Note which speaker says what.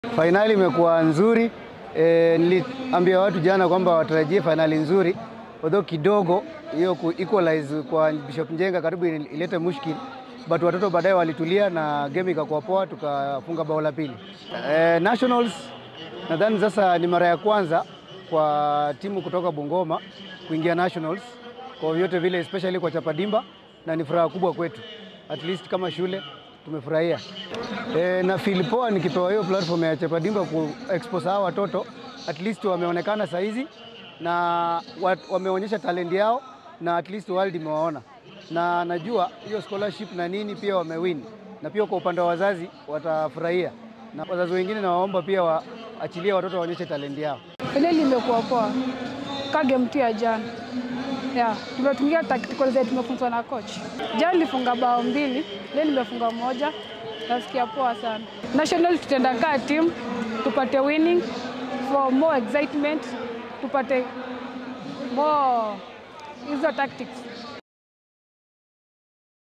Speaker 1: Finali imekuwa nzuri. Niliambia watu jana kwamba watarajie finali nzuri. Although kidogo hiyo equalize kwa Bishop Njenga karibu ilete mushkil, but watoto baadaye walitulia na game ikakuwa poa, tukafunga bao la pili. Nationals nadhani sasa ni mara ya kwanza kwa timu kutoka Bungoma kuingia nationals. Kwa vyote vile especially kwa Chapa Dimba, na ni furaha kubwa kwetu. At least kama shule tumefurahia. Na feel poa nikipewa hiyo platform ya Chapa Dimba ku expose hawa watoto. At least wameonekana saizi na wameonyesha talent yao, na at least world imewaona. Na najua hiyo scholarship na nini pia wamewin. Na pia kwa upande wa wazazi watafurahia. Na wazazi wengine nawaomba pia waachilie watoto waonyeshe talent yao.
Speaker 2: Finali imekuwa poa. Kage mtu ya jana. Tumetumia tactical zetu tumefunzwa na coach. Jana nilifunga bao 2, leo nimefunga 1. Nasikia poa sana. National tutenda kaa team, tupate winning for more excitement, tupate more hizo tactics.